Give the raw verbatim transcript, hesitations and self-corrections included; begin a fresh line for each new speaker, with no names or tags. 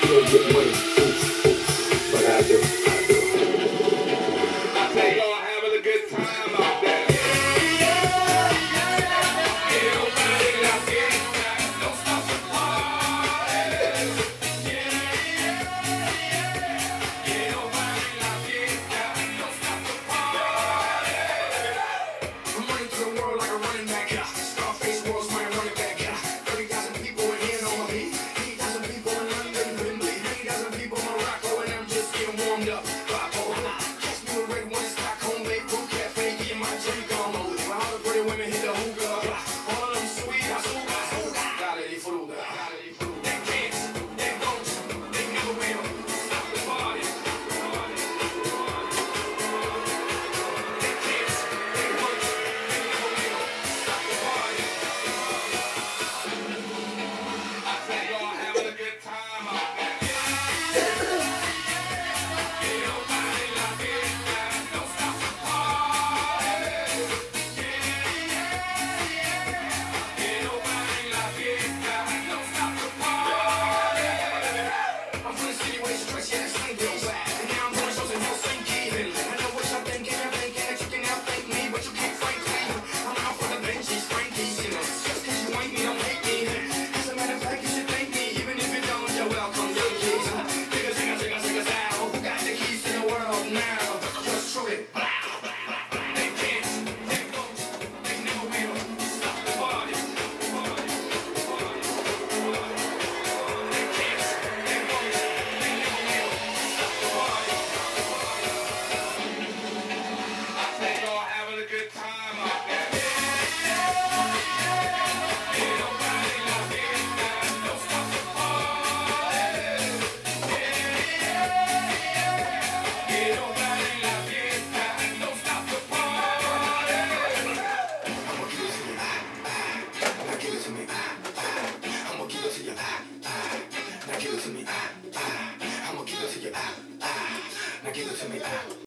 You don't get money, oof, oof, but I do, I do. I think y'all having a good time out there. Now give it to me, ah, ah. I'ma give it to you, ah, ah. Now give it to me, ah.